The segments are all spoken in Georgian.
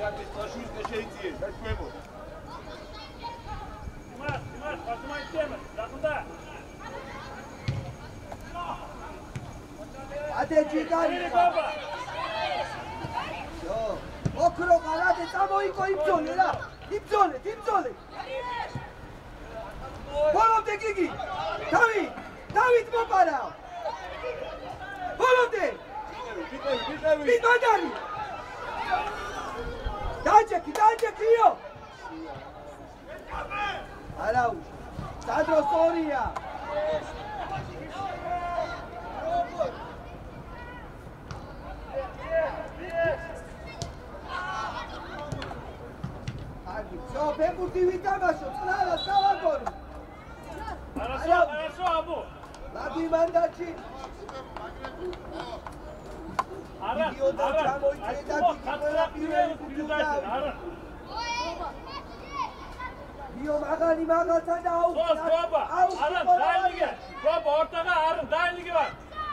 Димаш, поднимай тему, жақында. Ade Gigani. Okro qarade წამოიკო იბძოლე რა. იბძოლე. ბოლომდე გიგი. დავით მოპარა. ბოლომდე. ბიტოდარი. დაჭექიო. არაუ. სადრო სორია. Все, бегути витамашо, цлава, салагону. Хорошо, Абу. Лади мандачи. Аран, Био магани магалтан ау. Сос, Гоба. Аран, дайнige. Гоба, ortaga Arın, dayınlığı var.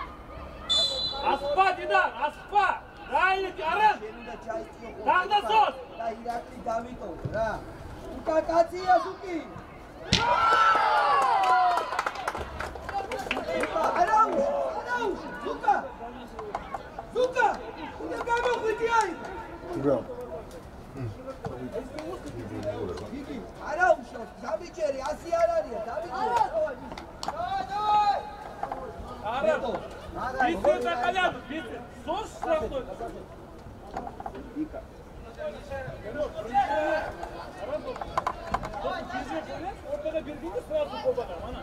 Aspa Didan, aspa. Dayınlık, Arın. Dağda sos. Da irakli davito, ra. Uka katsiya suki. Arau, Zuka. Uka gamo khutiai. Bro. Arau, Davicheri, asi araria, Davicheri. Arın. Bitti zakalyadı, bitti. Sos sıraftı. Ortada birbirine sıraftı Goba'da, bana.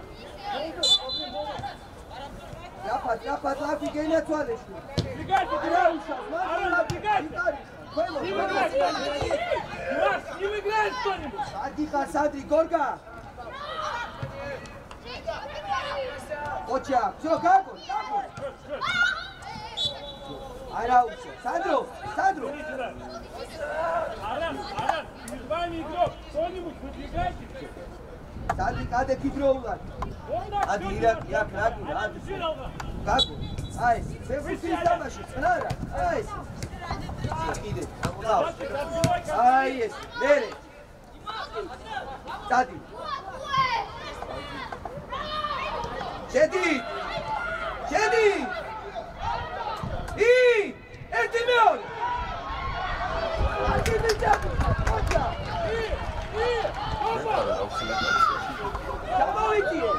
Yapad, lafi gene tualeşti. Dikkat et, Arın, dikkat et. Не выиграет кто-нибудь! Садри, Горга! Оча, все, Гагу! Айраучо, Сандро! Аран, перед вами игрок, кто-нибудь выдвигайте! Садри, каде кидроулар! Ади, Ирак, Рагу, Гагу! Ай, фефуси дамаши, цнара! Ай! Иде, Ай, ес, мере! Садри! Შედი! ერთი მეორე! არგი მიჭაფი! ოჩა! ჩამოვიდიე!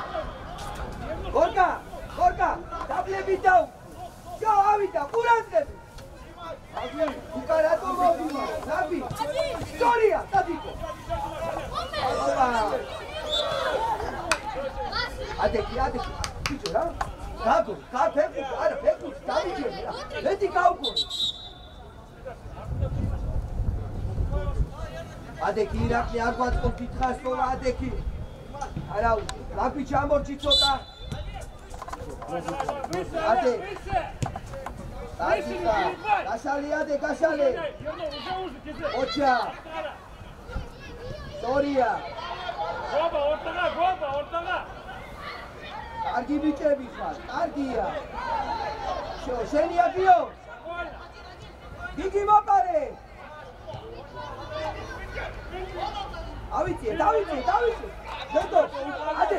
გორგა! დაბლები დაუ! ჯო, ავიდა, ყურადღები! უკარატო მოვიდა! ნაბი! ისტორია, დადიკო! Adeki, bicho ra. Gago, fekut, davijeri ra. Vedi gaugoni. Adeki Irakli ar გვაწყობ კითხავს თორა Adeki. არა, ლაპი ჩამორჩი ცოტა. Ade. გაშალე. ოჩა. სორია. Гоба, ortaga! Კარგი ბიჭები ხარ, კარგია. შენია გიო. გიგი მოპარე. ავიწიე. შედო. ადე.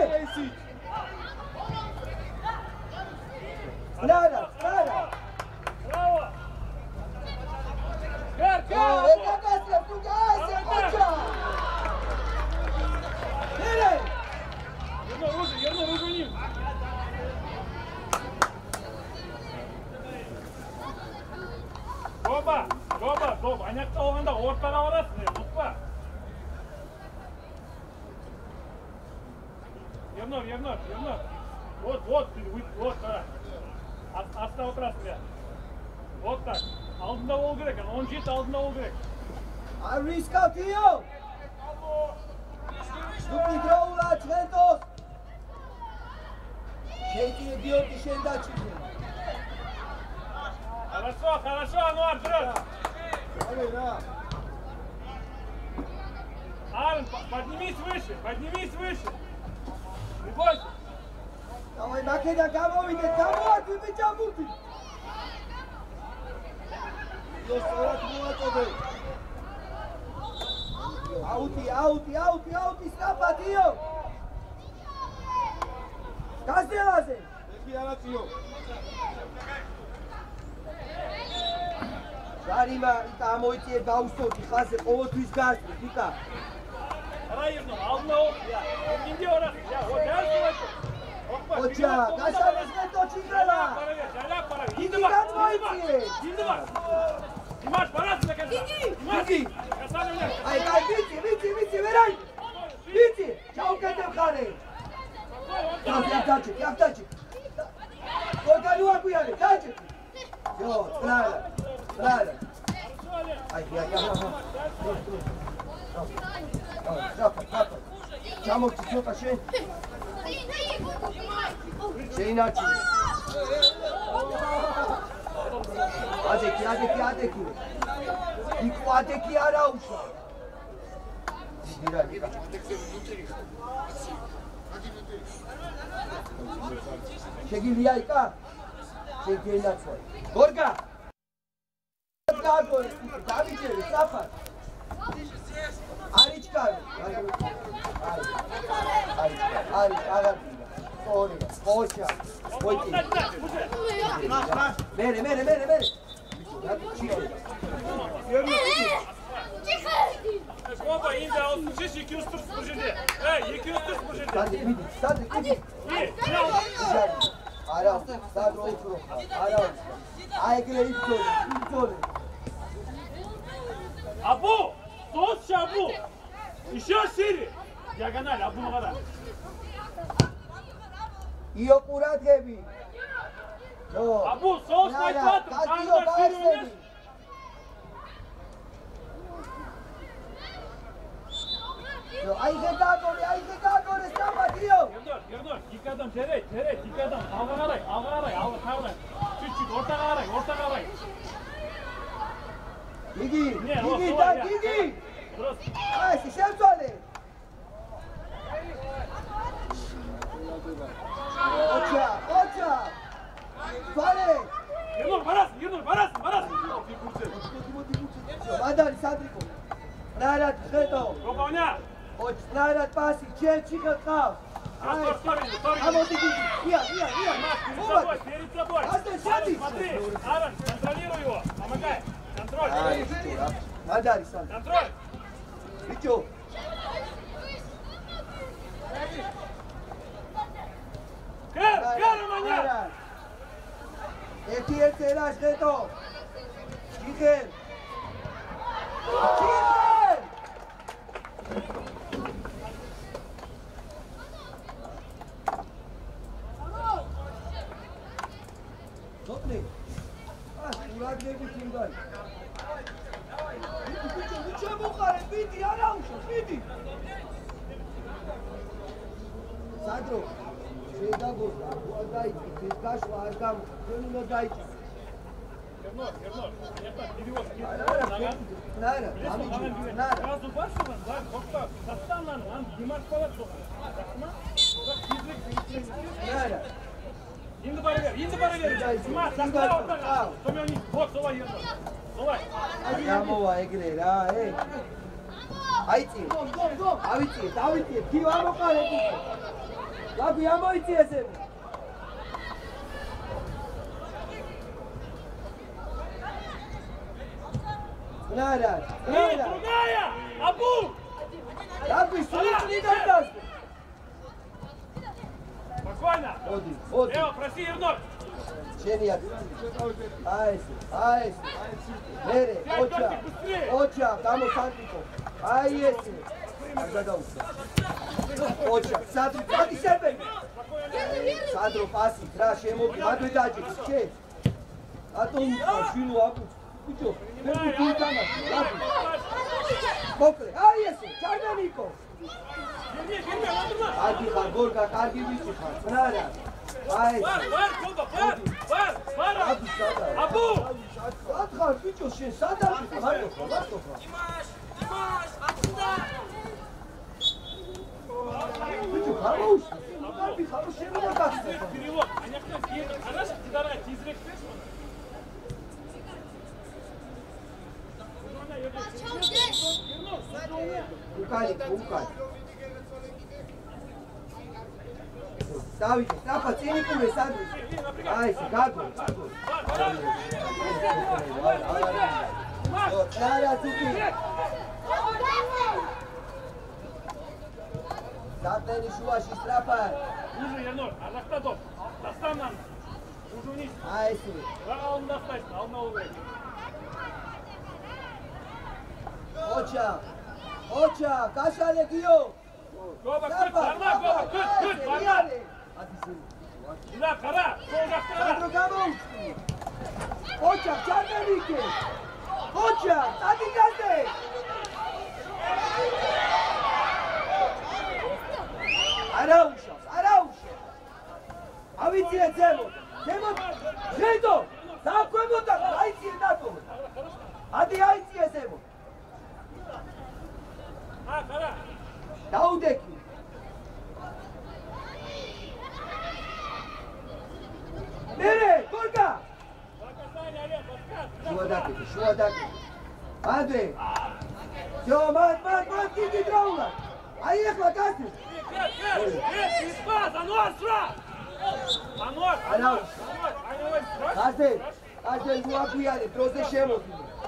Lara. Bravo! Gel! Եկակացրև, դու գայսը, ոչա. Ները. Yerine uzunayım. Goba, ayakta olanda ortaga varasın ya, tutma. Yerine. Вот, да. Asla oturasın ya. Вот так. Aldında ol gerek, 10 jet aldında ol gerek. Risk atıyor. Stupid roller, Trentos. Şeyti diyor ki şeyde açıldı. Хорошо, Ануар, вперед! Арн, поднимись выше! Не бойся! Давай, Македа, кого видит? Кого? Ты меня мутишь! იო სწორად მოვაწოდე. აუტი, სწრაფადიო. გასდევაზე. ეხი არაწიო. გარიმა იტა ამოიწიე გაუსწორდი ხაზე ყოველთვის გასწრით იტა. Правильно, алло, я. Иди ора. Я, вот я слышу. ოჩა, გასამესხე ტოჩინდელა. Иди გამოიწიე. Димаш, парад на конца. დიდი. აი, ვიცი, ვერაი. ვიცი, ჩაუკეთებ ხარე. დაჭი. გოგანუ აგვიარე, დაჭი. იო, ტრალა. აი, Rafa. Çamokçu çok aşağı. Şeyini açayım. Adeki. İku adeki ara uşa. Mira. Şegil yayka. Şegil açay. Gorga. Daviçeri, Safa. Ariçkar. Ariç, ağabeyim. Oraya, koşa. Koyki. Mere. Опа, инда, он слушай, 200 служили. 200 служили. Sadık. Ara, sadık otur. Ara. Aygıra ilk soru. Абу! Sos Абу! Еще шире! Диагональ, Абу Магада. Iyo quratkები. Абу, sos майкватр! Катио გაერწები. Აი გეგაგორე, სტამატიო. Ернор, дикадан тере, дикадан. Алға қарай. Чуть-чуть, ортаға қарай. Დიდი. Просто. Აი, შევწვალე. ოჩა. ფარე. Ернор, барас. მადარი სადრიკო. ნარად ხედო. Ропавня. ოჩ ნარად პასი, ჩელჩი ხყავს. ამოდი დიდი. ია. Перед собой. Смотри, Аран, контролируй его. Помогай. Контроль. მადარი სადრიკო. Контроль. ბიჭო. Караманя. ერთი ერას ხედო. ჩიხენ. Topni. ურაგები თინგან. ბიჭო მოყარე, ბიდი არა უშო, ბიდი. სადრო შედაგორდა, დაიწყე, ეს გაშვა არ გამ, ჩვენ უნდა დაიწყე. Ернор, это перевод. Нара, Нара. Газу башиван, да, қоқта, састанан, Димаш қалап соған. Нара. Енді бара бер. Димаш, сақта ортаға. Сонымен вот солай Ернор. Солай. Ямова ეგრე რა, აიწი. დავიწი, კი ამოყარე. ლაბი ამოიწი ესე. Нара. Другая! Абу! Лабი სული დადას. Спокойно. ოდი. Эва, проси, Ернор. შენია. აი ეს. მერე, ოჩა, გამოსანტიკო. აი ესე. არ გადაუცა. ოჩა, სადი შებენი. სადრო პასი, რა შემოგი, მაგე დაჭიქ, შე. ატომ შინო აბუ. ბიჭო, მე გიტანა, ლაბი. მოკლე, აი ესე, ჩარდანიკო. ადი ხარ, გორგა, კარგი ვიცი ხარ, ბრარა. აი. Вар! Абу! ათხარ, ბიჭო, შენ სადა? მარტო ხარ. Димаш, отсюда! ბიჭო, ხაროუში. ლაბი ხარო შენ უნდა გახსნე. Перевод. Они хотят, хорошо, ты давай, тизрек. Ukali. Stavite, strapa, cijenikume, Sandrić. Aj se, kako? Nara, Cuki. Zatleni, šuvaš i strapar. Уже, Ернур, арзақта топ. Тастамнан. Уже вниз. Aj se. Бірақ алдында ұстайсың, алдында болу керек. Oća, kašalje dio. Гоба, күт, барма, Гоба, күт, барма. Сюда, қара, сол жақты қара. Sandro, kamo uči? Oća, čarnenike. Oća, tati gazde. Arauša. Avicije Zemot. Žedo, tako je motak, ajcije tako. Adi ajcije Zemot. Қара. Daudeki. Nere, Gorga. Šuva dakle. Andrej. Jo, man, kiki draula. Aj jehla, kasnije. Každe, uapijane, prozde šemot.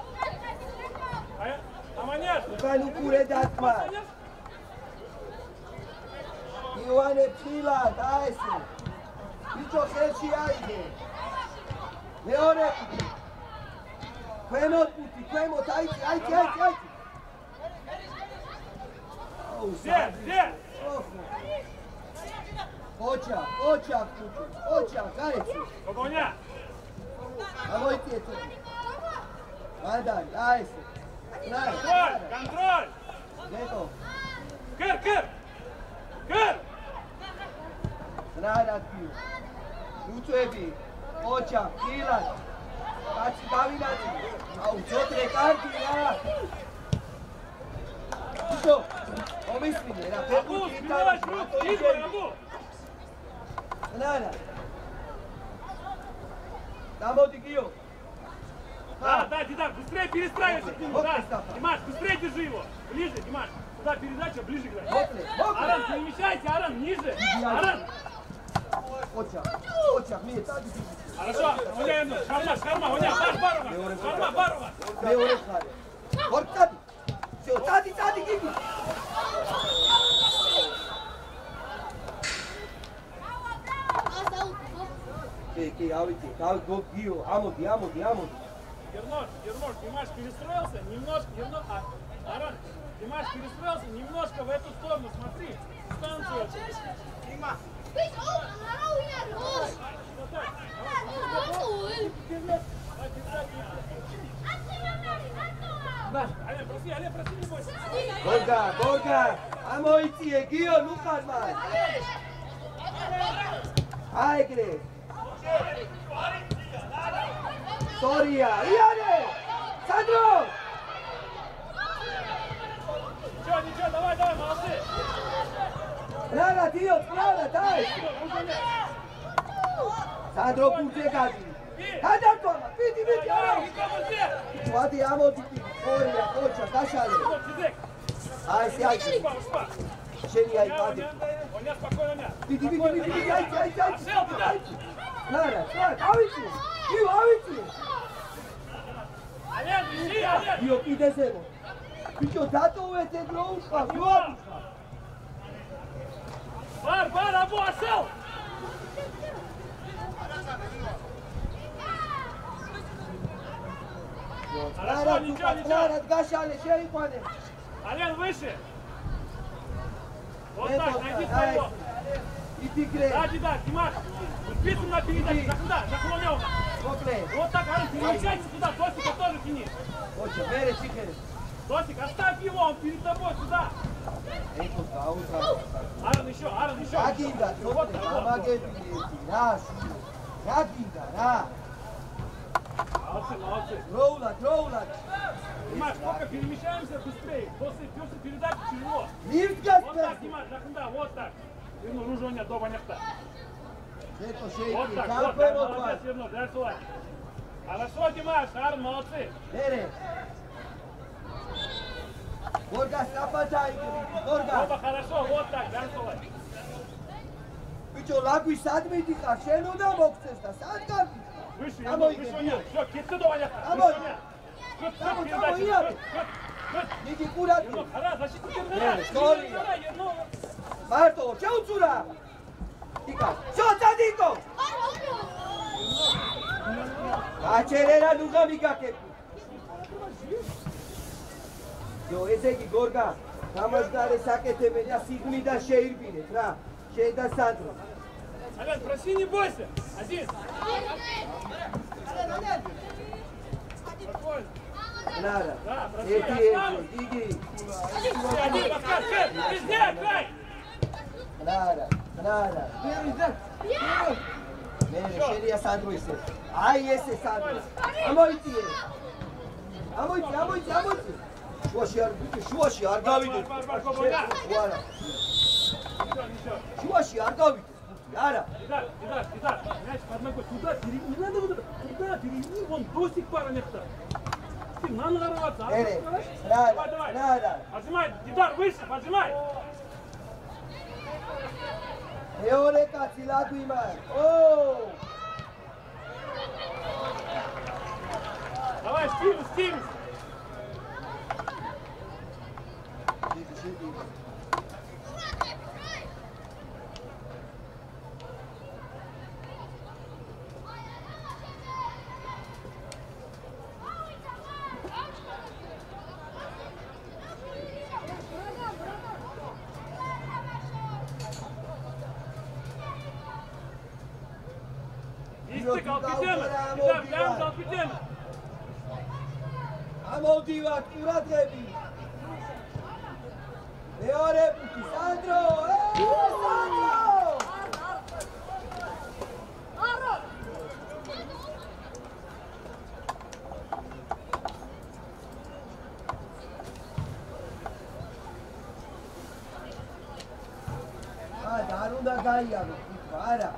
Ukaj lukure datma. Ioane pila, daj se. Pičo kreći ajde. Leone. Kvemot puti, ajde. Gdje? Oća, gajci. Pogonja. Avoj ti je to. Vadaj, daj se. Контроль! Gledao. Kr! Rada piju. Učebi. Oća, pilac. Kači davinaci. A u čotre karti, ja. Što? Omisli me, na pepu ti je tamo. Abu! Nada. Tamo ti gio. Да, Дидар, быстрее перестраивайся к нему, да. Димаш, быстрее держи его. Ближе, Димаш. Туда передача, ближе играй. Аран, перемещайся, Аран, ниже. Аран. Oća, mi je tadi. Хорошо, Оня jedno, šarma, Оня, Барова. Ne ore hade. Bor tadi. Все, tadi, gigi. Ke, avite, kao gog gio, amodi. Ернур, Димаш перестроился, немножко, Аран, Димаш перестроился, немножко в эту сторону, смотри, дистанцию. Димаш. Олег, проси, не бойся. Gorga, amo itie, gio, Lukas man. Aj gre. Sorija, Ijane! Sandro! Ничего, давай, молодцы! Prava, dio, daj! Sandro, puče gazi. Hajde, Toma, vidi, alo! Vadi, amo ti ti, Sorija, Oća, kašale. Aj, sjajte. Šeni, aj, pade. Vidi, ajde. Nara, avici! Олег! Io, ide Zemo. Pićo, dato ove te grouška, ljubaviška. Бар, Абу, Асел! Nara, gašale, šeri pane. Олег, выше! Вот так, найди своего! И ты гре. Да, Димаш! Спицу на передачу, наклонял нас! Покре. Вот так, Аран, перемещайся туда, Тосика тоже тяни! Oće, mere, čikere. Тосик, оставь его, он перед тобой, сюда! Eko, kautra. Аран, еще! Jaginda, trote, namage prijeti, našu. Jaginda, na. Молодцы! Роулат. Димаш, пока перемещаемся быстрее, после передачи тяжело! Нивтгас Вот так, перди. Димаш, жақында, вот так! Ернур, уже у меня до баняқта! Eko, Вот šeiki, так, kako je молодец, motvaz. Ернур, дай солай! Хорошо, Димаш, Аран, молодцы! Mere. Горга, стопатай, Горга. Оба, хорошо, вот так, Янцова. Бичо, лагვის სადმიდი ხარ, შენ უნდა მოგწეს და სად გავიქ? Выше, Амойде, Всё, кетті давай. Амойде. Передача. Ниги курат. Хара, защитник. Марто, შეუცურა. იკა, შოთადიკო. აჩერერა ნუღა მიგაკე. Yo, ესე იგი გორგა, გამარჯვარე საკეთებენ და სიგნიდან შეირბინეთ რა. შენ და სანდრო. Ален, проси, не бойся. Азиз. Нара. Да, проси. Эти, иди. Один, Паскаль, везде, край. Нара. Нера, შენია სანდრო ისე. აი ესე სანდრო. ამოიწიე. ამოიწი. შუაში არ გავიდეთ. ვარა. შუაში არ გავიდეთ. Яра. Дидар, мяч под ногой. Туда, не надо вот это. Туда, перейди, вон до сих пор некто. Ты надо нарваться. Давай. Поджимай, Дидар, выше, поджимай. Еоле каци лагвима. О! Давай, стимус. Капитан. ამოვდივართ ყურადღები. მეორე პუნქტი სანდრო. სანდრო! არ უნდა გაიაროთ, არა.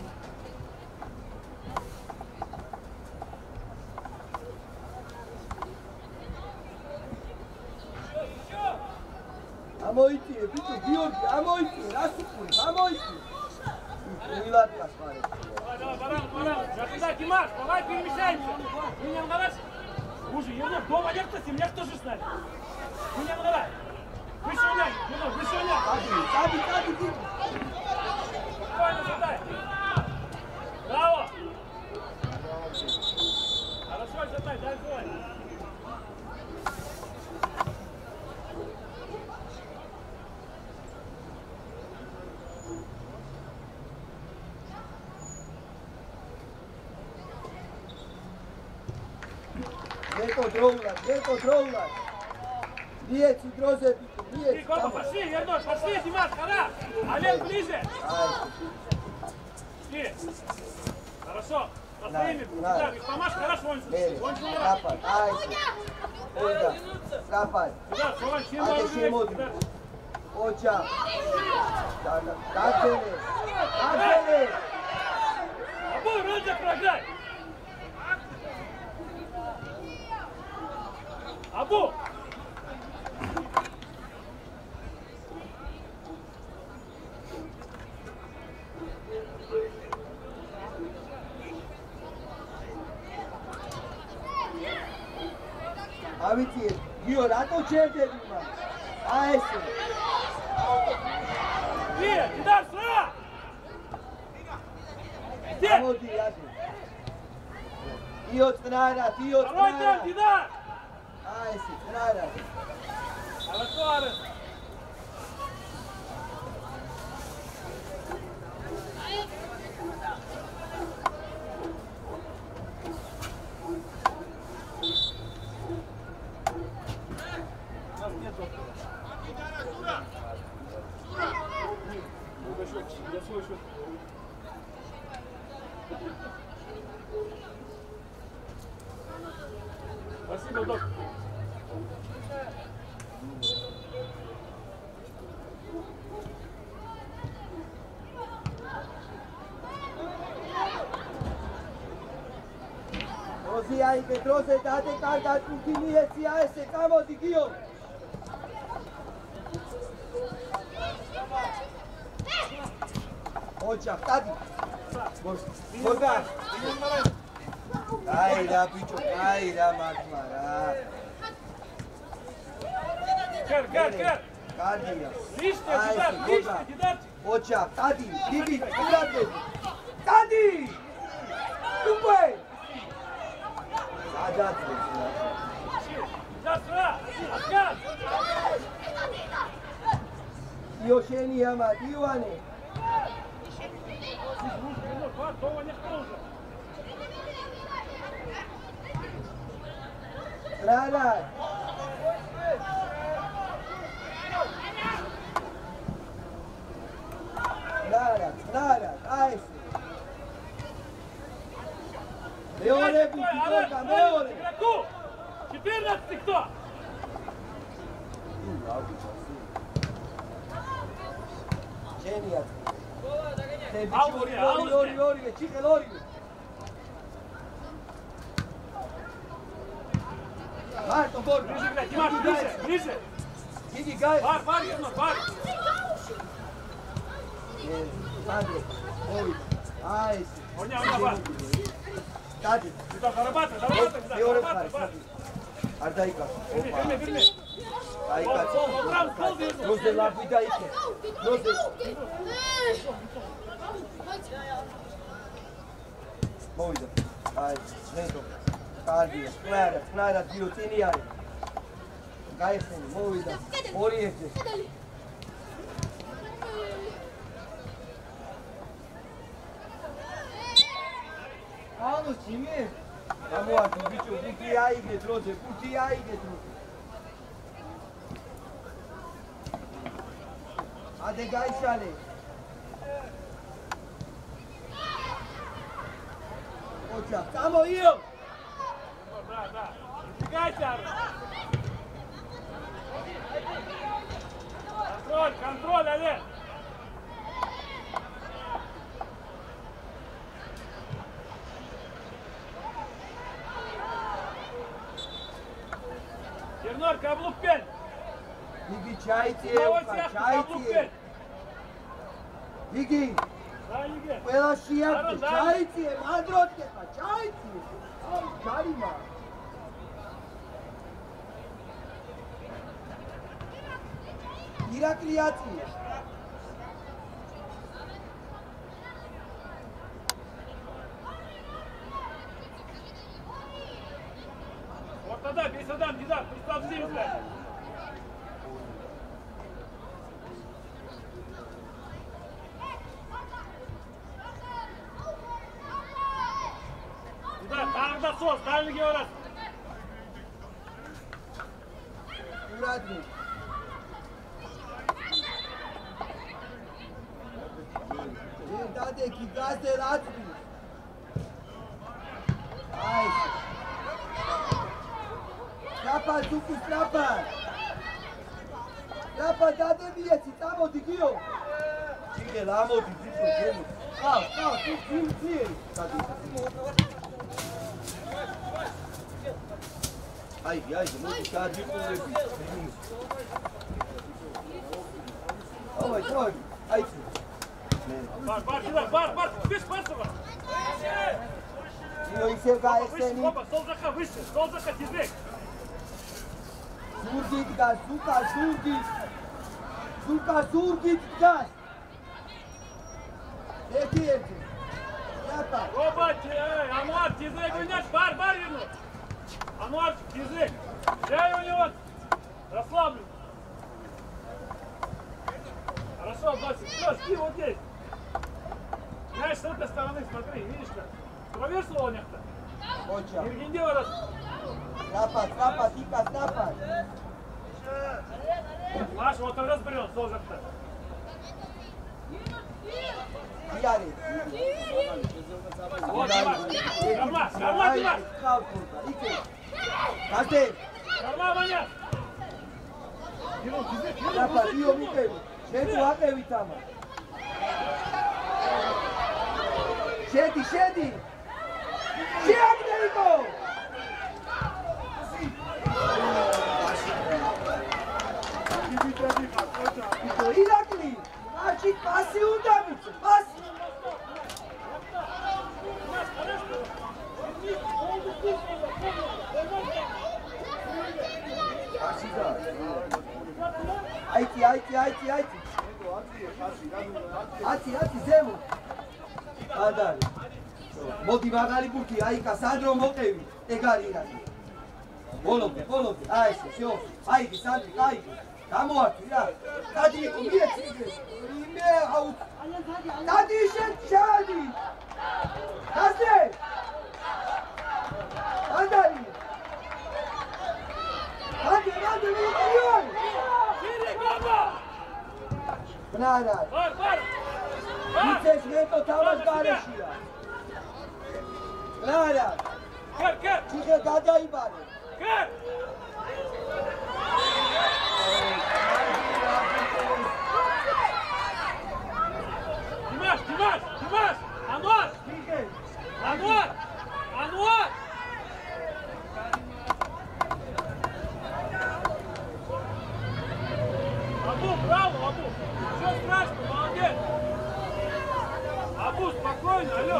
ამოიწიე, ბიჭო, გიორგი, ამოიწიე, რას უყურებ, ამოიწიე. მილად გასვარეთ. Давай, баран. Туда, Димаш, давай перемещаемся. Меня давай. Уже, я дома некто, меня тоже с нами. Меня давай. Выше меня. Сади. Спокойно задай. Браво. Хорошо, задай, дай свой. Герко дроула. Диеци дрозе, диеци. Пошли, Ердош, пошли, Димаш, хара. Олег, ближе. Шли. Хорошо. Постоим, Дидар, помашь, хорошо, он Рапад, Ольга, Рапад. Дидар, Солон, чем Дидар. Оча. Как Абу, Роза, програй. Абу! ავიცი, გიო, რატო ჩერდები მაგ? ესე. Дидар, сра! მოდი, აკი. გიო წნარა. Второй темп, Дидар! ესე, წნარა. Хорошо, Арен. Я свой счет. Спасибо, док. Ozia, i che trose date carga tutti miei, sia esse, camo di Dio. ოჩა, დადი. გოგა. აი რა ბიჭო, აი რა მართლა რა. კერ. გადია. ლიშტე, დიდარ. ოჩა, დადი, დიდი, ურადები. დადი! უკვე! სადაც დასრა, აკად. იოშენი ამა, ივანე. Дома никто уже. Рада. Айс. Меоре битока, меоре. 14 кто? Genial. Ори, чихел ори. Марто, бор. Ближе. Гиги, гай. Бар, бар. Ой. Айс. Оня, бар. Тади. Сюда зарабатывай. Ардайка. Верни. Айка. Розе лапи дайке. Розе. Მოიდა. აი, ნენდო. კარგია. კნარა დიოცინი არის. გაიხსენი, მოვიდა. 2-1. ანუ ძიმე. გამოარდი ბიჭო, პუტი აიგეთ როზე, ადე გაიშალე. Ocha, estamos yo. Да. Убегайте, Контроль, Олег. Чернор, каблук пень. Виги, чайте, Виги. ყველა შეაბდი, ჩაიწიე, მანდროთკება, ჩაიწიე. აი, ჯარიმა. ირაკლი აწია. ортада, бесадан, Дидар, пристав земля. Tağda sos, dağlığı orası. Uradni. Dade ki gazde ratbi. Ay. Lapa tukus lapa. Lapa dade biyeti, tamodi giyo. Çike lamodi bito gemu. Al, tu. Haydi, modu sadece kullanabilir. Давай. Haydi. Бар. Выше, пальцы бар. Йойсев gayseni. Опа, сол жаққа выше, сол жаққа тезірек. Зургит газ, зургит газ. Ерді. Yapar. Опа, Ануар, тезірек ойнаш, бар верну. Ануарчик, тезірек. Жай у него. Расслаблен. Хорошо, Басик, все, вот здесь. Знаешь, с этой стороны, смотри, видишь как? Проверь слоняк-то. Оча. Ергенде ворот. Трапа, тика, трапа. Маш, вот он разберем, солжак-то. Яри. Вот, Димаш. Карма, Димаш. Кате. Карма, Ваня. Трапа, ио микеви. Шеду აკევი თამა. შედი. შეაგდეიკო. ირაკლი, მაჩი პასი უნდა მიცე, პასი. სადარი მოდი მაგარი გუთი აიკა სანდრო მოყევი ეგარი ირაკი ბოლომდე აი ესე всё აიგი სანდრი აიგი გამოართვი რა დადი მიეცი მე აუ დადი შეჭადი ასე ანდარი დადი მიიონ Шире, баба! ნარა Бар! იცეს მეტო თავას გარეშია ნარა Кэр! ციხე გადაიბარე Кэр! Димаш! Ануар! Абу, браво, Абу! Все страшно, молодец! Абу, спокойно, алло!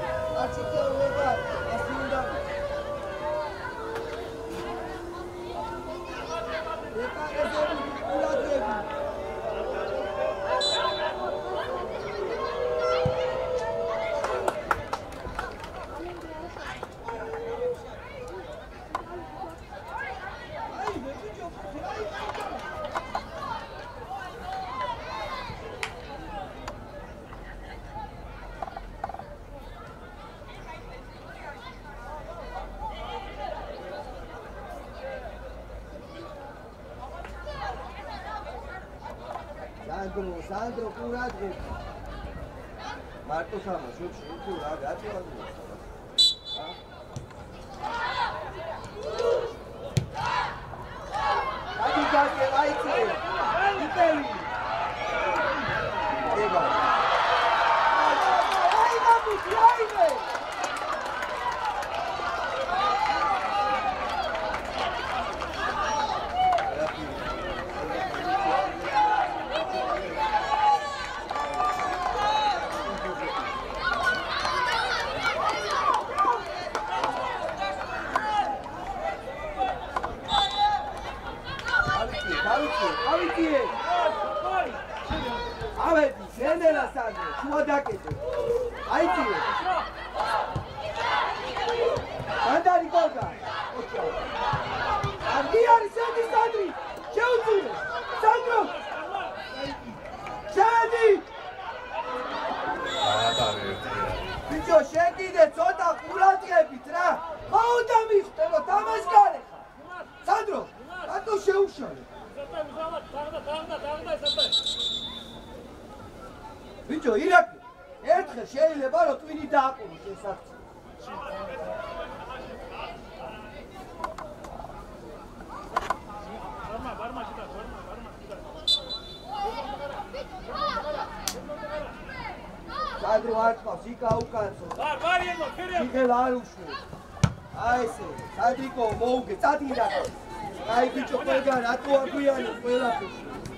Sandro, curato. Marco Sama, tu ragazzi, vai qui. Dipeli. Ega. Ai, vamos, vai. Aveti, Sandra Sandro, sua daquete. Aí tio. Anda de coca. Aqui é Sandri. Chelsea. Sandro. Sandy. Bicho, შედი და ცოტა ყურადღებით რა. მაუდა მიხტელო დამასკარე. Sandro, რატო შეუშალე? Bicho, ირაკლი, ერთხელ შეიძლება რომ ტვინი დააყუროს ეს აქცია. Барма сюда. Sandro არ ყავს, იქა უკანცო. Бар, ემო, ფერია. იქელ არ უშვე. აი ესე, სადრიკო მოუგე, წადი ირაკლი. აი ბიჭო, ყველგან რატო აგვიანო ყველაფერს.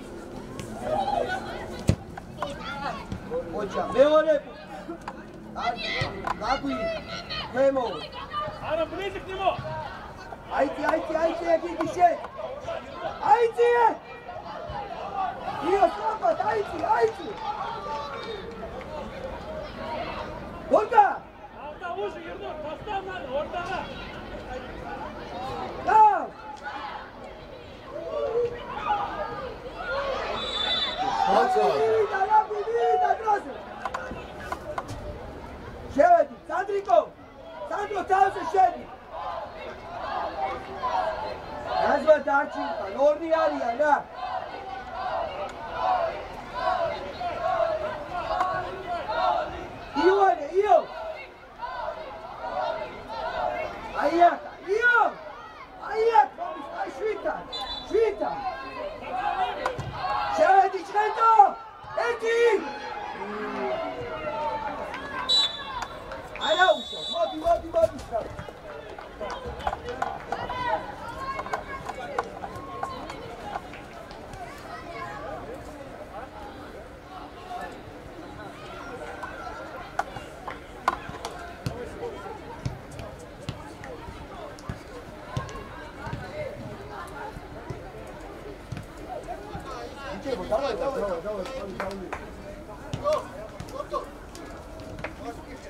ოჯა, მეორე. გაგვი. მემო. Ара, ближе к нему. Айти, aquí шე. Айти! Ио, слабат, айти! Орда! Алда уши, Ернур, поставь надо, ортаға. Да! Вида, грозы! Шеведи, Сандро, თავზე შედი! Назва დარჩინდა, ორნი არიან რა. იო. აია, შვიდა. შევედი ჩხენტო. ერთი. არა უშო, მოდი. Давай.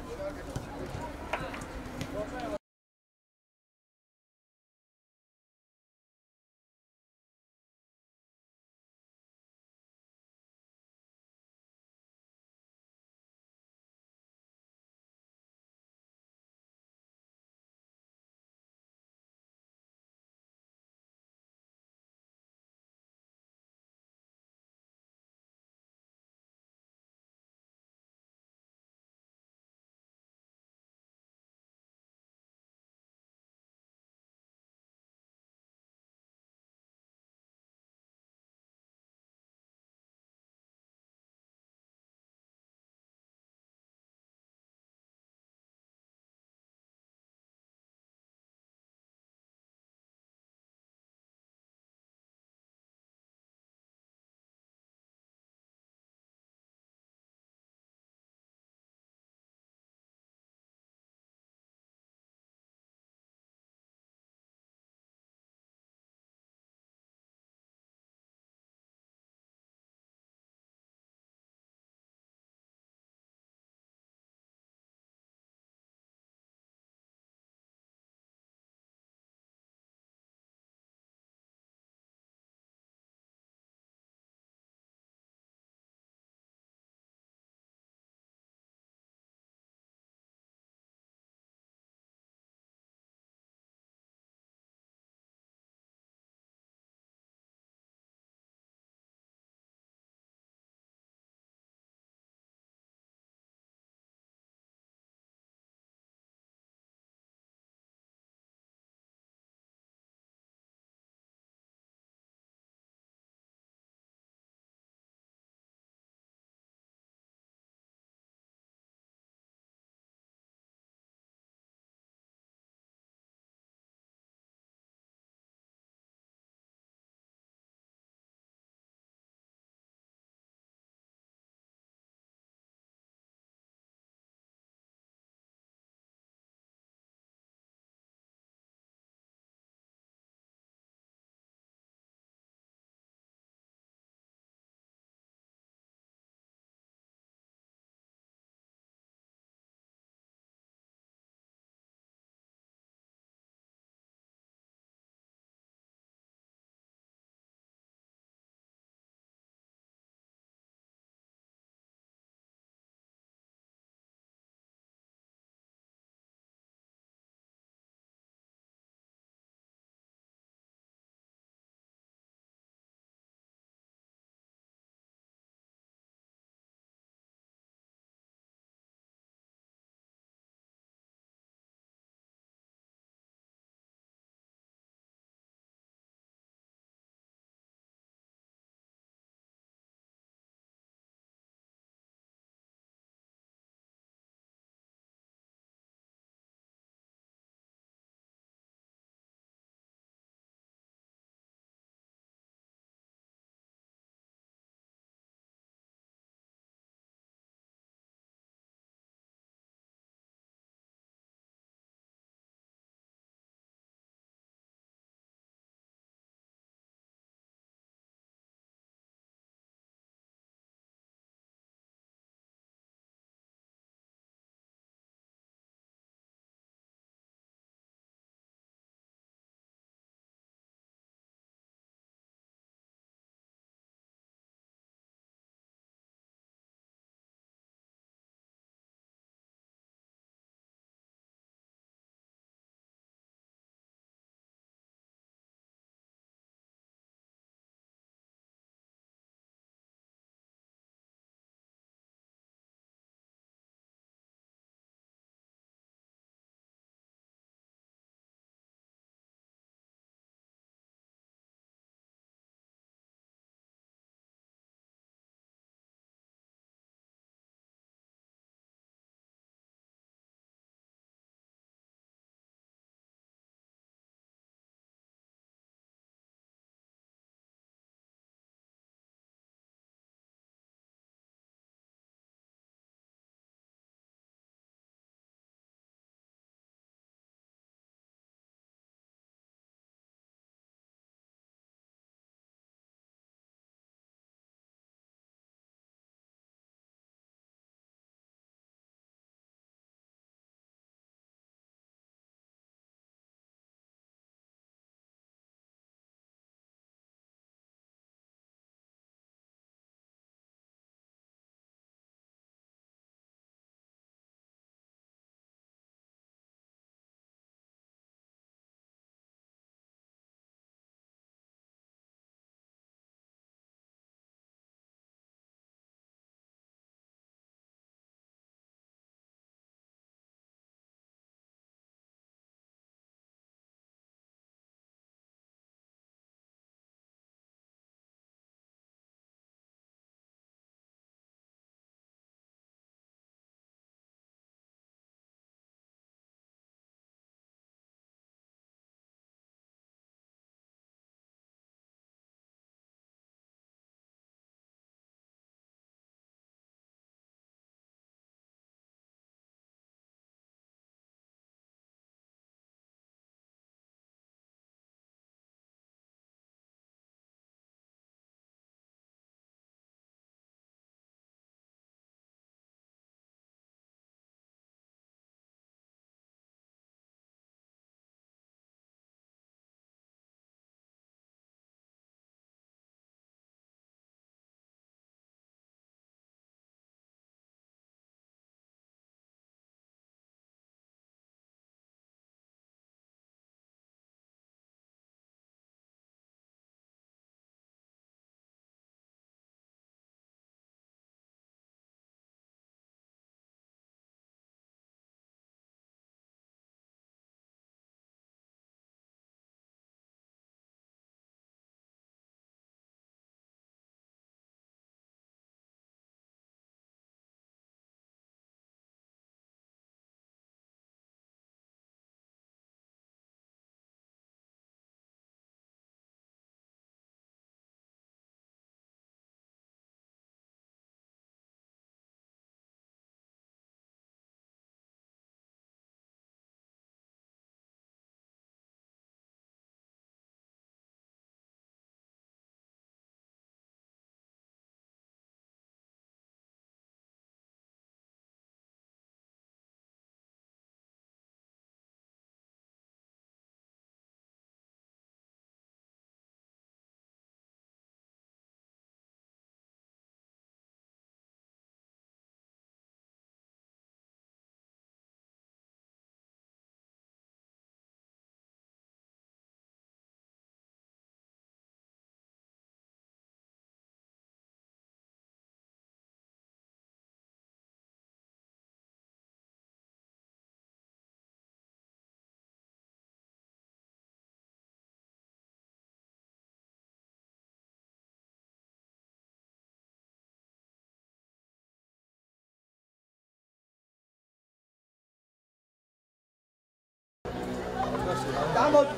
გამოდი.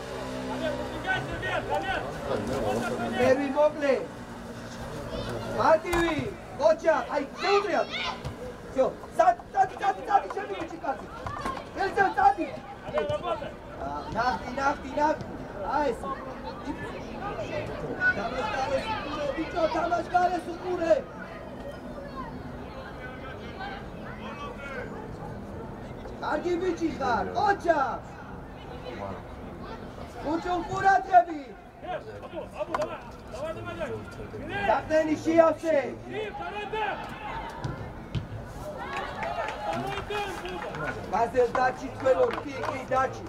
მერვი მოკლე. მარტივი, ოჩა, აი შეუძლიათ. всё, წადი, შემიჩი კაცი. ერთად წადი. ნახტი. აი ეს. თამაშ გარეს უყურე. კარგი ბიჭი ხარ, ოჩა. უჩუნ ყურადღები. დახტენი შეავსე. გაზელ დაჩი თქვენო, კი დაჩი.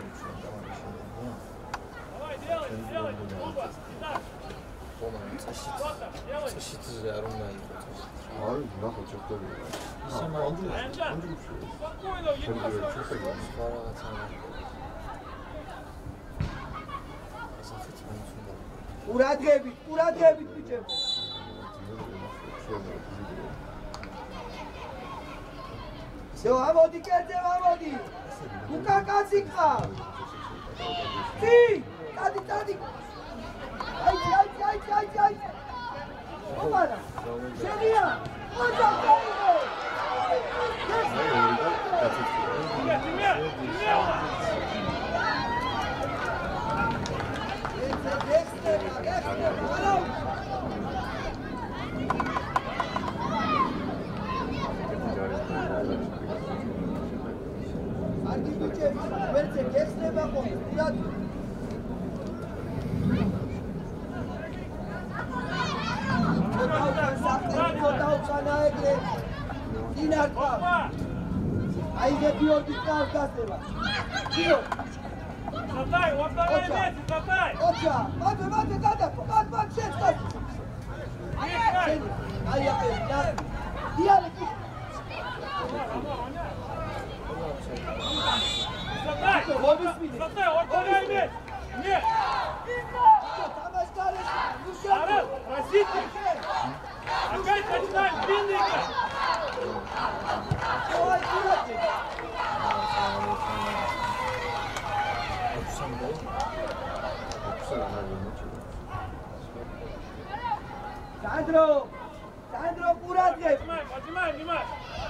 წაშიტზე არ უნდა იყოს. აი, ნახე ჩოქტები. Спокойно, едем по ყურადღებით ბიჭებო. всё, ამოდი კერძე, ამოდი. უკან კაცი ხარ. კი, დადი. აი. ოპარა. შენია. ოჯახ გაიგო. არგი ბიჭები, ვერცე გეხსნება ხოლმე, პირად. დაუხანა ეგრე. დინარკა. აი ეს გიორგი წავკასება. გიო. Затай, во второй месте, затай! ოჩა, მათე გადაფო, მათ შეწყოს. აი აკე, დიალეკი. Затай! Затай, во второй месте! Нет! Тамаш гарес, Аран, просите! Опять начинаем длинный играть! ой, курати. Сандро, куратгеб. Поднимаем, внимание!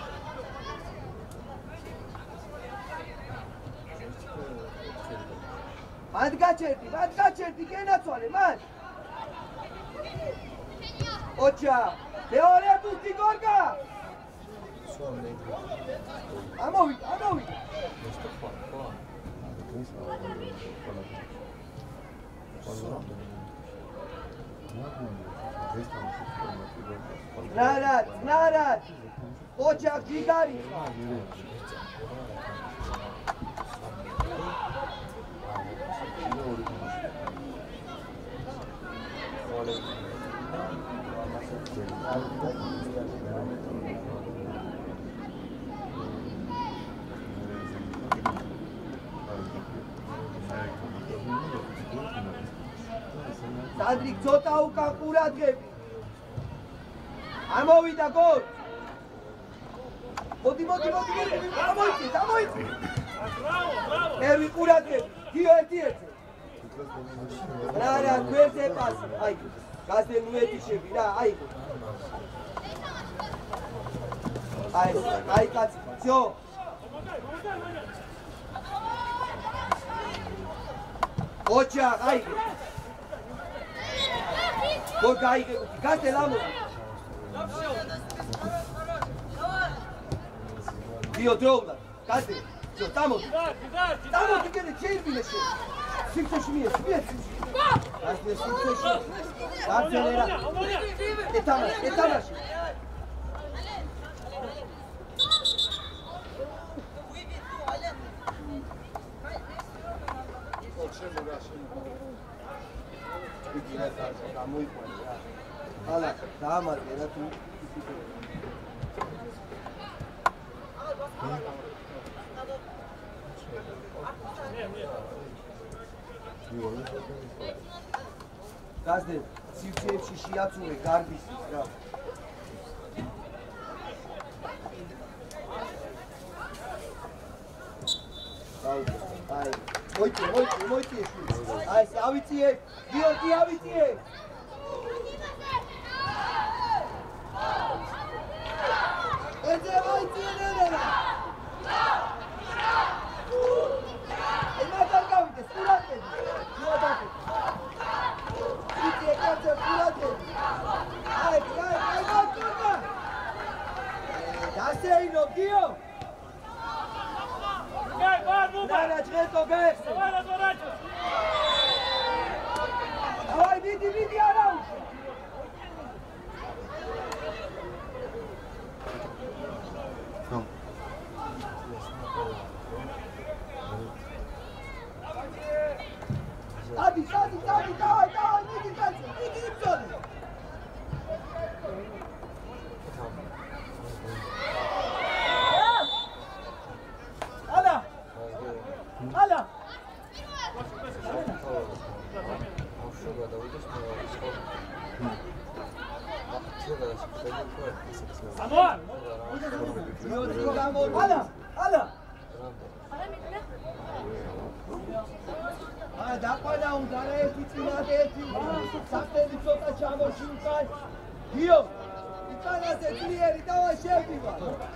მათგაჩერდი, გენაცვალე, მათ. ოჩა, მეორე ბუთი გორგა. ამოვიდა. ნარად. ოჩა გიგარი. Sandrik, ცოტა უკან ყურადღები. ამოვიდა გოლ. მოდი, ამოიწი. მერვი ყურადღები. გიო ერთი. რა, გვერდზე პასი. აი, გაზდენ უედიშები რა, აი. აი კაცი, всё. ოჩა, აი. გოგაიგე, გაზდენ ამოდი. გიო დროულა, გაზდენ. всё, დამოდი. დამოდი კიდე შეიძლება. სიცხეში მიეს. გაზდენ სიცხეში. გაზდენ რა. ეთამაში. Ala, დაამარხე რა თუ გაზდენ სივრცეებში შეაცურე გარბის რა აი მოიწიე. აი ეს ავიწიე. გიორგი ავიწიე. ეძე მოიწიე ნელა. იმათან გავიდე, სურათები. მოადაკე. იცი ეკაცე სურათები. აი. დასეინო გიო. Гай, Барбу! Дана, честно бег! Давай разворачивайся! Давай, види, Арауш! Сади, давай, види, Ипсони! Hala! Anwar! Hala! დაყვანა უნდა ერთი წინათ ერთი საფრთხე ცოტა ჩამოშინკა გიო იტანაზე ძლიერი დავა შევდივა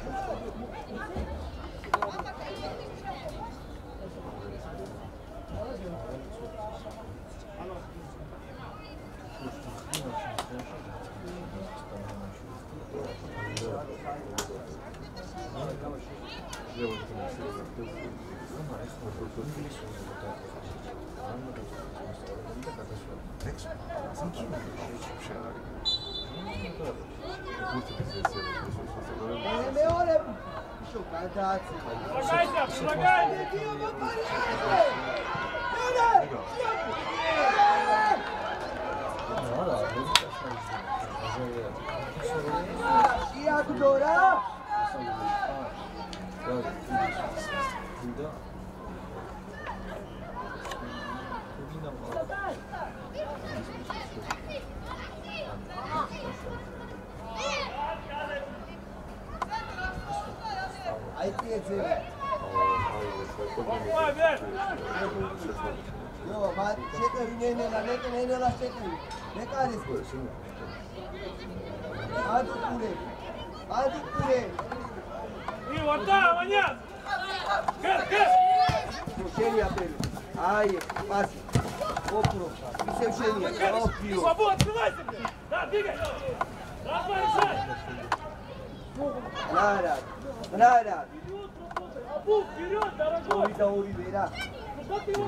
მეორე შო გადააცი Предлагай! შეაგდორა აი წიეძე Попай, вверх! Yo, mat çekeri nenela çekeri. Ne kahretsin? Hadi kure. И вот так, Ваня! Кэс! Şeri yapalım. Hayır, pas. Okro. Bir şey yapıyor. Свободу, открывайся, блин! Да, двигай! Давай, решай! Нара. Абу, вперед, дорогой! Ори вера. Ну что ты его?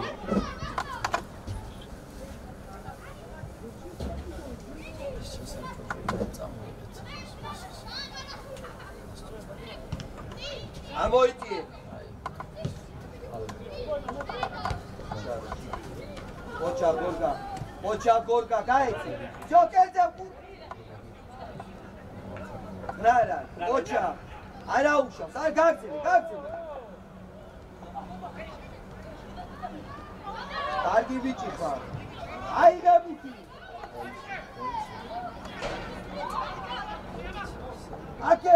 Amoiti. Pocha gorga, gaiti. Jokerze. Nara, pocha. Arausha, sar gagzeli. Targi bichi fa. Aiga bichi. Ake.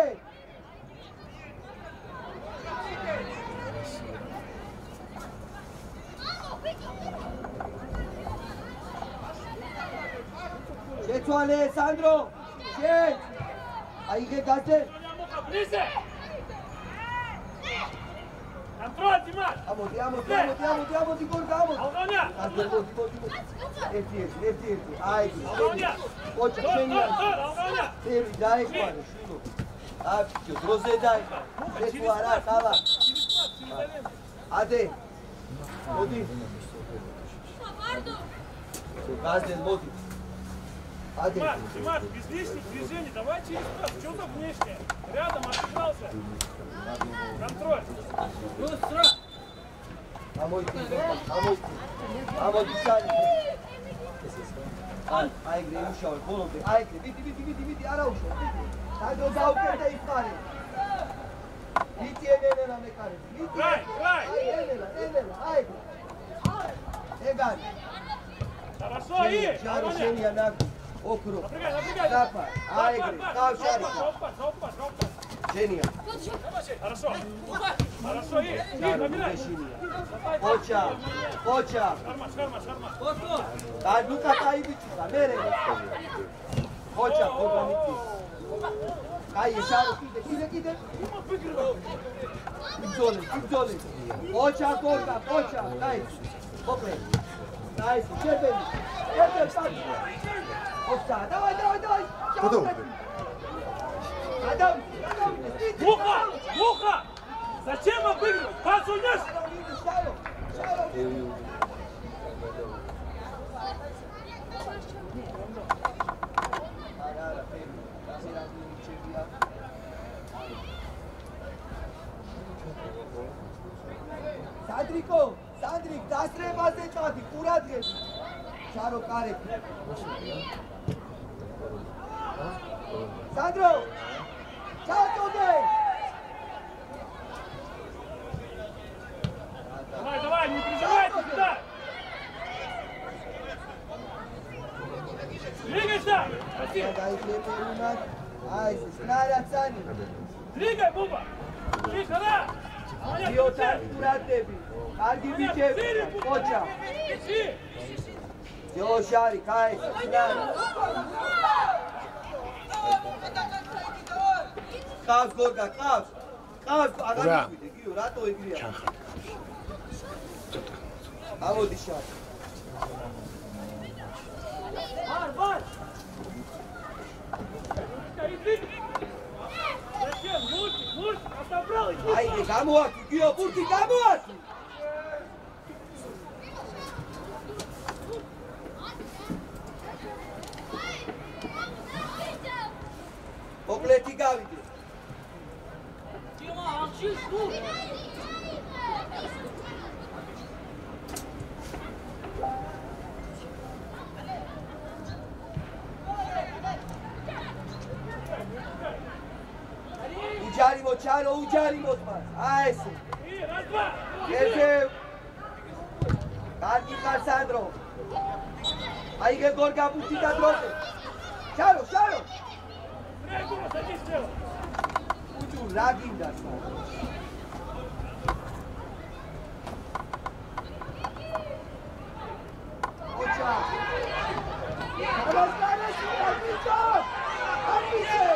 Chetuale, Sandro. Chet. Aige gazde. Ближе! Контроль, Димаш! Amodi, gorga. Алгоня! Erti. Aigi. Алгоня! Pocha, şenia. Алгоня! Teri daekwani, şunu. Abi, droze daekwa. Chetu ara, kala. Ade. Modi. Gazden, modi. Ade. Димаш, без лишних движений, давай через пас. Что за внешнее? Рядом отыгрался. Контроль. Amodi, sani. Aigre, uşağı, bolonde. Aigre, vidi, ara uşağı. Hadi o zaukete ifade. Vidi enela mekare. Край! Enela, aigre. Egal. Хорошо, и! Jaro Алгоня! şenia nagu. Okro. Напрягай! Запа, aigre, kavşari. Опа! Şenia. Хорошо! Хорошо, и! Čaro, Bešinija. Koća. Daj, Luka, taj ibićica, mere. Koća, koga niti. Kaj je, Šaro, ide. Zone. Koća, daj. Pogled. Daj se, čepeli. Sad. Opsa, давай. Куда он? Адам. Муха! Зачем обыгрывать? Пас унес! Sandrik, das treba se čati, kurat gdje. Šaro Karek. Sandro! Čato gdje! Давай, не прижимайте сюда! Двигайся! Daj lijepo runak. Ajde, snarat Sani. Двигай, Буба! Тихо, Dio taj kurat tebi. Argi biće, koća. Jo, Šari, kaj se, snarat. Kavs, Gorga, kavs. Aga nikujte, Gio, ratovo igrija. Avo dišar. Бар! Зачем? Муртик, отобрал, иди! Ajde, kamo aki, Gio, Burki, kamo aki! Pogledi ga vidi. Дима, молчишь, ну! Uđarimo, Čaro, uđarimo odmah. Aj se. Раз, два! Ježev. Kargita Sandro. Ajde, Gorga, pusti da drote. Čaro! Прыгай, садись слева! Uđu, ragim da sad. Oća. Razgane si, Kargito! Kargite!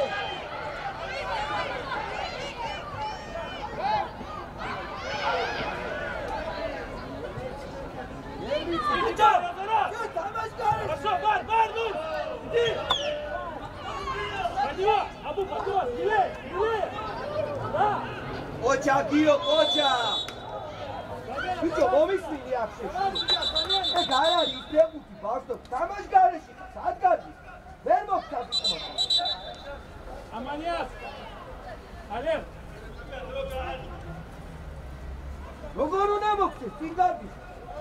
Иди, раз! Хорошо, бар, ну! Иди! Под него! Абу, под него! Левее! Да! Oća, Gio, oća! Bićo, pomisli jakše. Garari, preputi, baš to. Tamaš gareši, sad gađi. Vermok sad bićemo. Аманяс! Алев! Rogoru ne mokte, ti gađiš.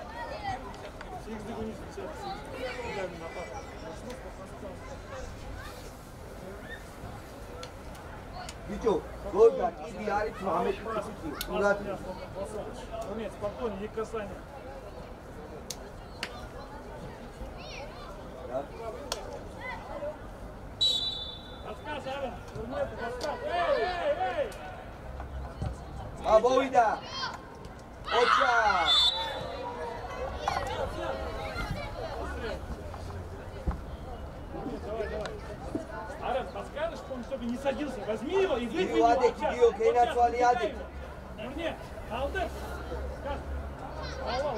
Bićo, Gorga, idi Jaricu, Ahmet, ti urati. Нет, спокойно, не касание. Подсказ, Арен! Подсказ! Эй! A Bovida! Oća! Давай. Арен, подскажешь, чтобы не садился? Возьми его и выдвинь его. Адек, Gio, kaj na tvali Adek. Нет, Алдер! Как? Алло.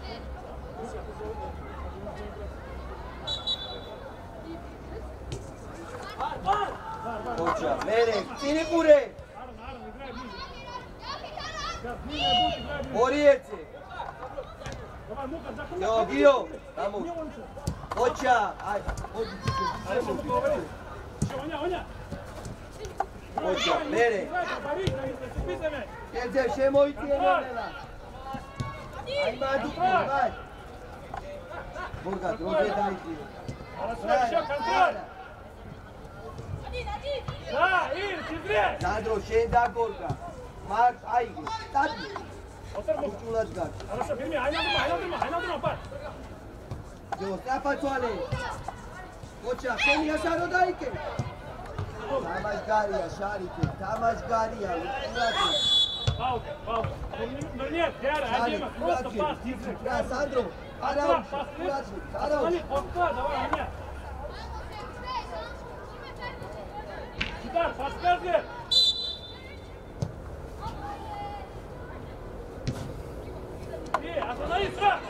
Бар! Oća, Merek, cini pure! Арен, играй ближе. Как, длинная будет, играй ближе. Borijevce! Давай, Мука, закрой. Jo, Gio, tamo. Не лучше. Oća, aj, odi ti Арен, se, что говори? Все, Оня. Oća, Merek. Играй, бори, зацепи за мяч. Jeđe, še moj ti je nenela. Ajma, dupu, aj. Gorga, droge daj ti. Хорошо, еще контроль. Да, Ир, тебе. Sandro, še da Gorga. Mark, ajde, stati. Otur, Učulač gač. Хорошо, прими, айналдырма, бар. Jo, strapa čuale. Oća, še mi jašaro dajke. Tamaš garija, šarike, tamaš garija, urati. Пауза. Ну нет, Диара, Адима, просто пас. Сандро, Пас, Асанали, подка, давай, Аня. Сюда, подскажи. Остановись, сразу!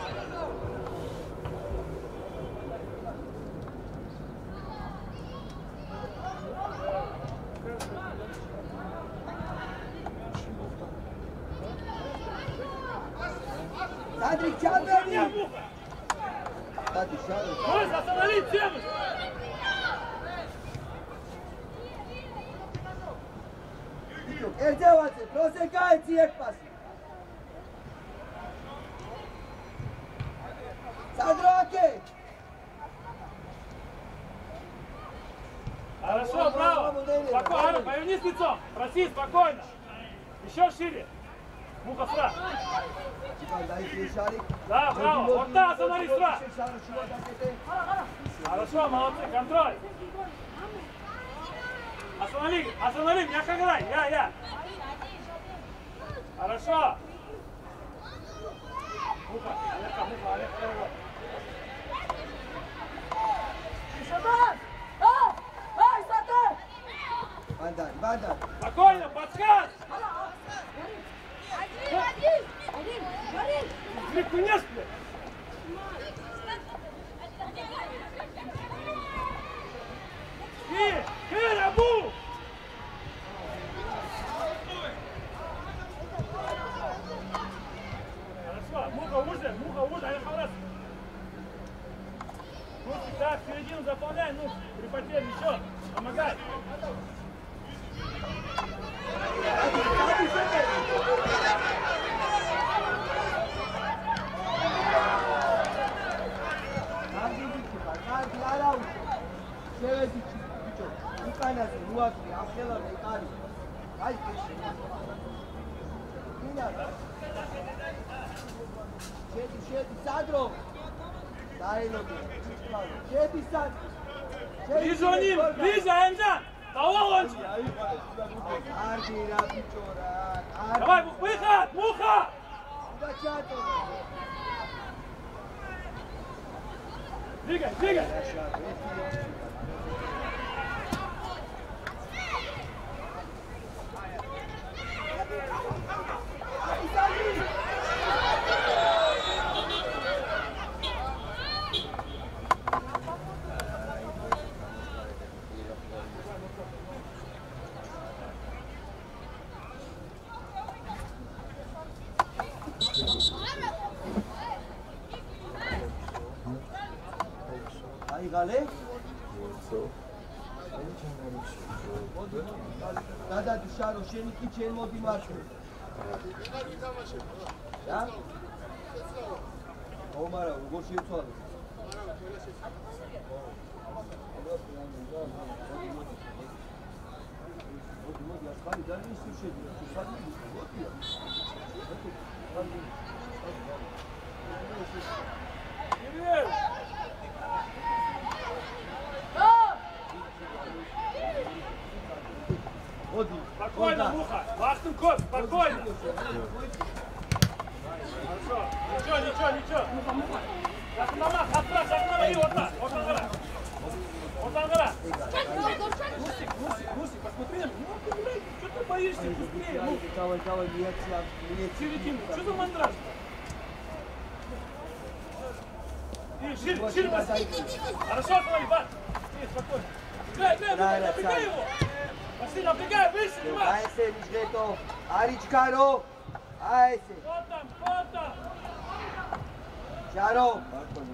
Сандрик, чабери! Брось, остановись, Семыч! Эрдеваться, просекайте их пас. Сандро, окей! Хорошо, браво! Спокойно, повернись лицом! Проси, спокойно! Еще шире! Муха, сра! Да, браво! Вот так, остановись, сра! Хорошо, молодцы, контроль! Останови, мягко играй! Я! Хорошо! Муха, Олег. Бандар. Спокойно, подсказ! Крикунешь, блядь! Рабу! Хорошо, муха уже, Олег Халас. Ну, так, середину заполняй, ну, при потере еще, помогай. Сандро! Ближе, Энджан! Давай, давай, выход, муха! Двигай! Gale? Dada dışarı şeni ki çelme o dimarşı. Ya? Omara, ugo şey tualım. Спокойно, муха! Вахтун кот, спокойно! Хорошо, ничего! Муха! Шахнама, хатра, шахнама и вот так! Вот ангара! Мусик, посмотри на меня! Ну, блядь, что ты боишься? Быстрее! Давай, нет, середину, что за мандраж? И шире, посмотри! Хорошо, останови, бат! Спокойно! Напрягай его! Пошли, напрягай, выше, Димаш! Айсе, Нижлето! Аричкаро! Айсе! Вот там! Чаро!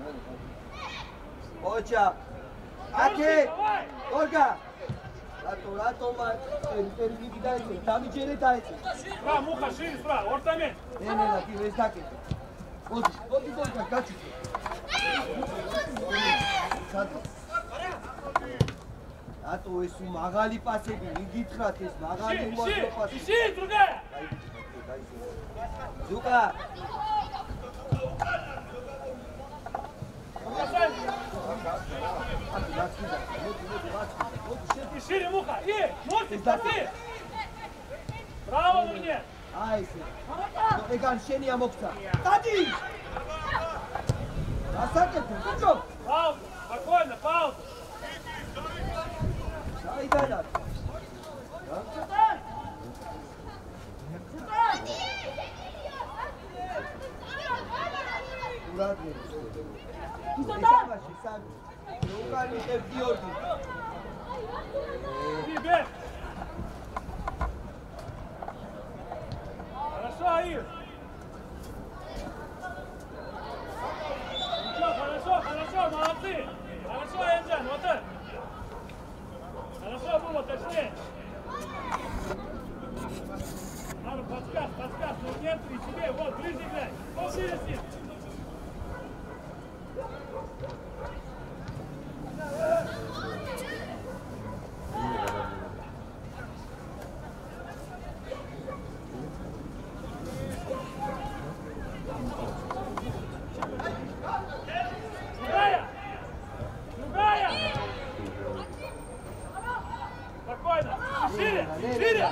Оча! Аке! Ольга! Рато, переведи дайте, там и чере дайте. Справа, муха, шире, справа, ортамент. Не, ти весь таки. Вот Ольга, качу. Рато, ეს მაგალი პასები, მიგითხრათ ეს მაგალი უარყოფა პასი. ისი, другая. Зука. И шире, муха, и, мостик, проси. Браво, Нурнет. აი ესე. ეგან შენია მოგცა. დადი! გასაკეთე, ბიჭო. Пауза, спокойно, пауза. საიდანაა? ურადე. ისაბაში სამი. უკანი ხებ გიორგი. Тебе. Хорошо, Аир. Ничего, хорошо, хорошо, молодцы. Хорошо, Энджан, вот это. Хорошо было, точнее. Надо подсказ, ну нет, и себе, вот, ближе играй. Поближе с ним. Другая! Спокойно! Шире! Шире!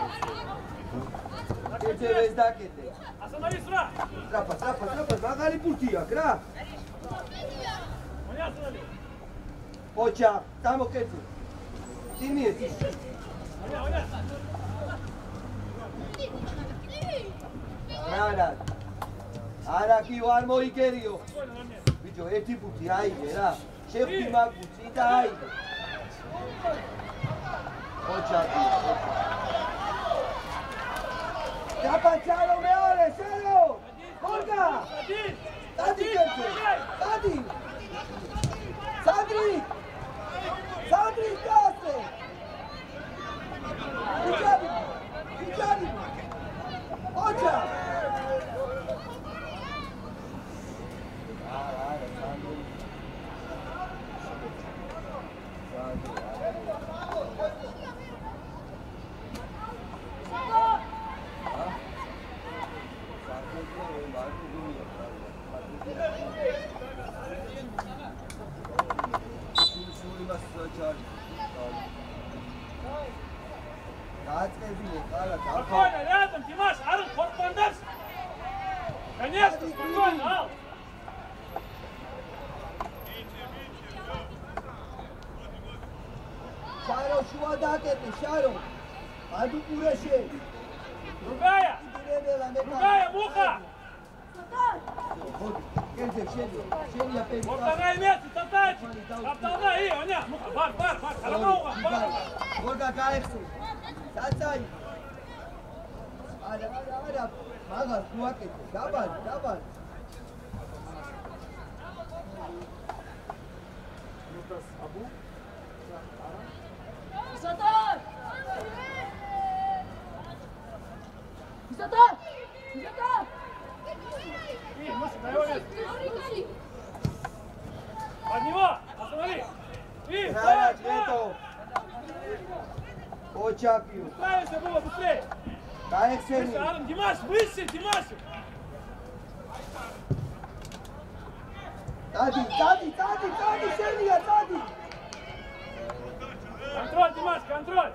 ეძევეს დაკეთე. Останови сюда! სტრაფა, მაგარი პულტი აქვს რა. Меня останови! ოჩა, დამოკეთე. ტიმიეთ ის. Меня! არა კი არ მოიგერიო. Спокойно на мне! ბიჭო, ერთი პულტი აიგე რა. შევხვდი მაგ პულტი და აიგე. ოჩა. Capacciano Meole, Sero! Olga! Sadi kente! Sadi! Sadri! Sadri kaste! Ichadi! Ocha! Спокойно, рядом, Димаш, Арон, ход бандаж! Конечно, спокойно, Ал! Шаро, шува дакете, Шаро! Аду куреше! Другая! Другая, муха! Вот она имеется, татачи! Абдална, и, оня, муха, бар, харамауга, бар! Olga გაიხსე. დაწაი. არა, მაგას მოაკეთე. დაბალი. ნუტას აბუ. Исатар! И, Маша, дай его место! Под него! Останови! И, Рано, Чето. Очакиваю. Справишься было быстрее! Გაიხსენი. Выше, Арон, Димаш, выше, Димаш! დადი, შენია, დადი. Контроль, Димаш, контроль!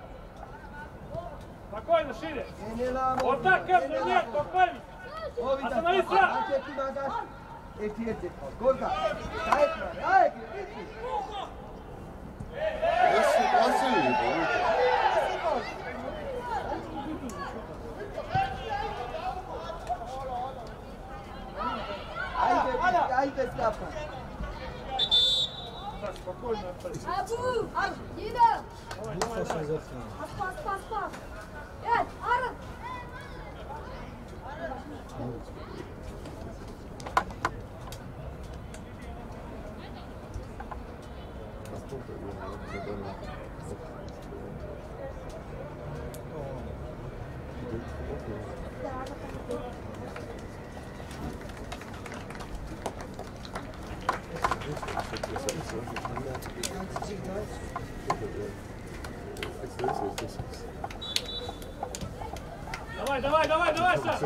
Спокойно, шире! ენელა Вот так, Кэпнер, нет, попали! Останови сразу! აჭეთი მაგას. ერთი ხო. გორგა. დაეკრა, აეკრა. ეს კლასელი იყო. აიგე სტაფა. Так, спокойно, отстань. Абу! Ида! Давай. Пас! Арон! Давай, Саш!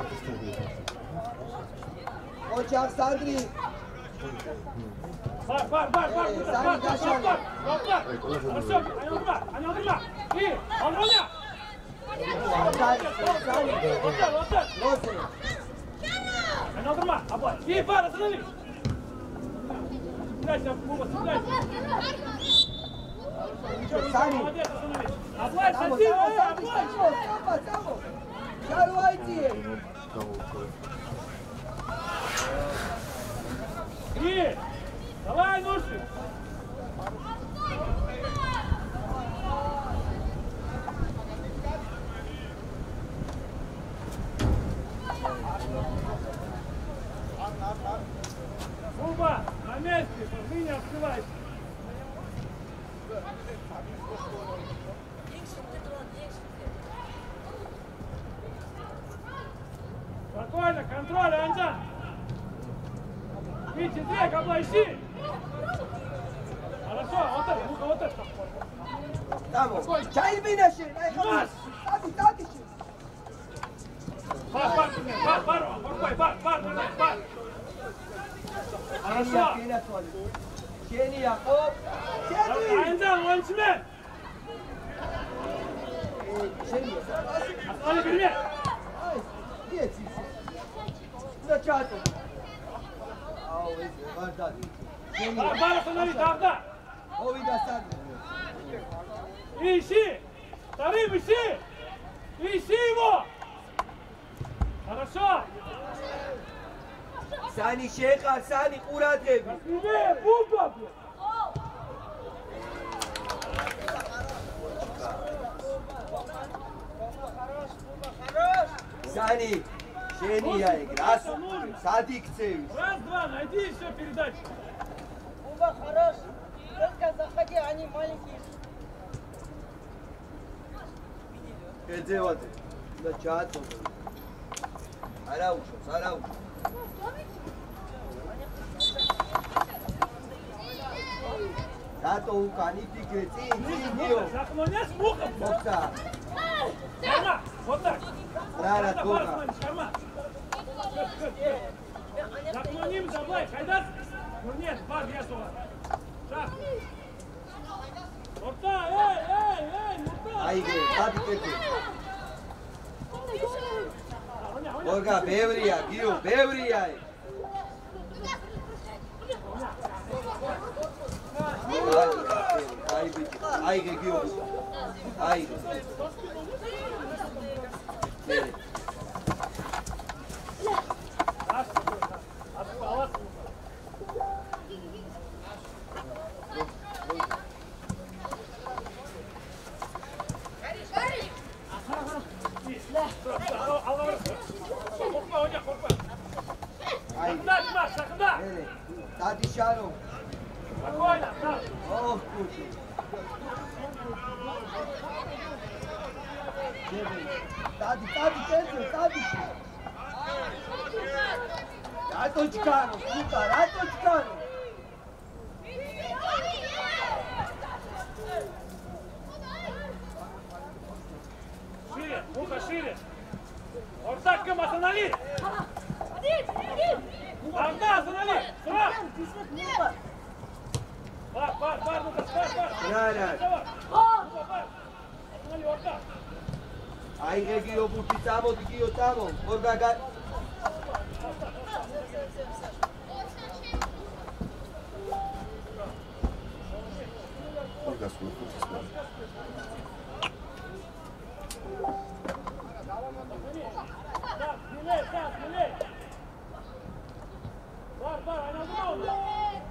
ოჩახ სანდრი. Бар! Хорошо, они два! И, он меня! Otur. Roze. Sen aldırma. Abla. İyi para sınırlı. Sıkılaç yap. Baba sıkılaç. Sani. Abla sen Tamo, değil. tamo. Şaro aytiye. İyi. Давай, Нурси. Буба, на месте, ты не открывайся. Спокойно, контроль, Анжан. Витя, Дрек, облащи. Хорошо, вот это. Tamo. Çayır binaşı. Маш! Tati. Бар, Хорошо. Şeni Yakup. Şeni. Анжан, он тебе. Şeni. Aslanı bilme. Ay. Geçsin. Da çatı. Au, var da. Şeni. Бар, останови, тавда. O vida sen. Ищи. Вторым ищи. Ищи его. Хорошо. Sani Şeyhar, sani Murat evi. Bilme, Буба. Sani. Şeni ya igras. Sadik seviş. Раз, два, найди еще передачу. Буба хорош. Только заходи, они маленькие. Gecevate. Da çatı. Arauço. Tato u cani pique, dio. Наклонясь мухом. Boksa. Шарма, вот так. Rara Это бар, toga. смотри, шарма. Наклоним, давай, хайдас. Ну нет, бар, я сюда. Шаг. Орта, эй, Мурта. Ayge, hadi kete. Orga bevriya, gio, bevriya. Ayge gio. Ayge. Шахда! Tati Şaro. Спокойно, так. Oh, kutu. Tati, tati. Rato Chicano, puta, Rato Chicano. Шире, муха, шире. Ордаком останови. Орда, останови. Срав. Бар, муха, бар. Rara. Бар. Останови, орда. Ayge gio, puti, tamo, gio, tamo. Orga gat. Orga svoj put svoj. Смелей. Бар, айналдырма оны.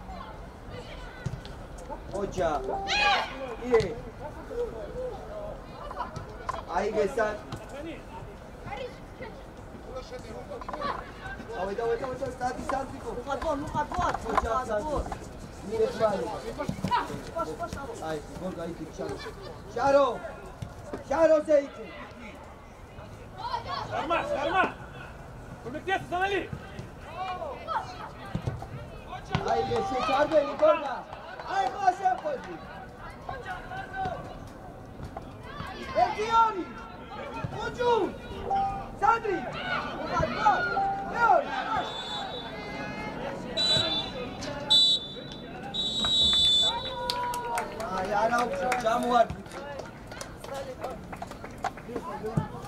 Hoca. İyi. Ayge sen. Сохрани. Давай, Tati Santico. Мухотвод. Hoca Santico. Mire Şaro. Ay, Orga iti Şaro. Şaro Seyit'i. Шарма. Көмектес, останови. Ayge şeker beni Orga. Ay başa koydu. Ekiori. Ucun. Sadri. Muhatvat. Leon. Ay, Arauco. Çam var. Быстрее,